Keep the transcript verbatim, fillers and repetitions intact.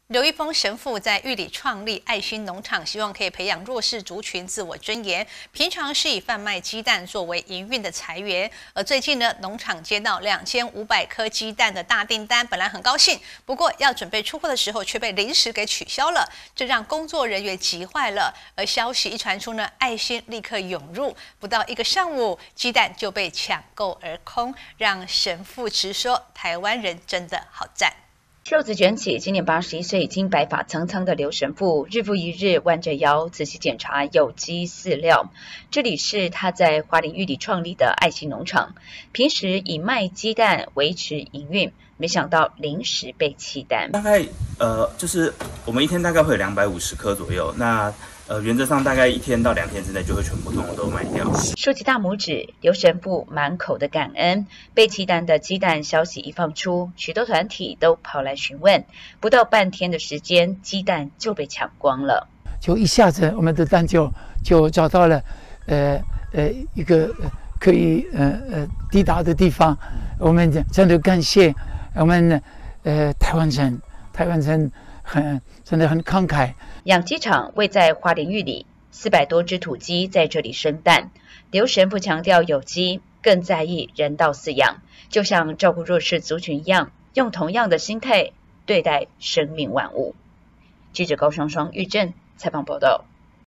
刘一峰神父在玉里创立爱心农场，希望可以培养弱势族群自我尊严。平常是以贩卖鸡蛋作为营运的财源，而最近呢，农场接到两千五百颗鸡蛋的大订单，本来很高兴，不过要准备出货的时候却被临时给取消了，这让工作人员急坏了。而消息一传出呢，爱心立刻涌入，不到一个上午，鸡蛋就被抢购而空，让神父直说：台湾人真的好赞。 袖子卷起，今年八十一岁，已经白发苍苍的刘神父，日复一日弯着腰仔细检查有机饲料。这里是他在花莲玉里创立的爱心农场，平时以卖鸡蛋维持营运，没想到临时被弃单。 大概呃，就是我们一天大概会有两百五十颗左右，那呃原则上大概一天到两天之内就会全部通通都卖掉。 竖起大拇指，刘神父满口的感恩。被弃单的鸡蛋消息一放出，许多团体都跑来询问，不到半天的时间，鸡蛋就被抢光了。 就一下子，我们的蛋就就找到了，呃呃一个可以呃呃抵达的地方。我们真的感谢我们呃台湾人，台湾人很真的很慷慨。 养鸡场位在花莲玉里，四百多只土鸡在这里生蛋。刘神父强调有机，更在意人道饲养，就像照顾弱势族群一样，用同样的心态对待生命万物。记者高双双、玉正采访报道。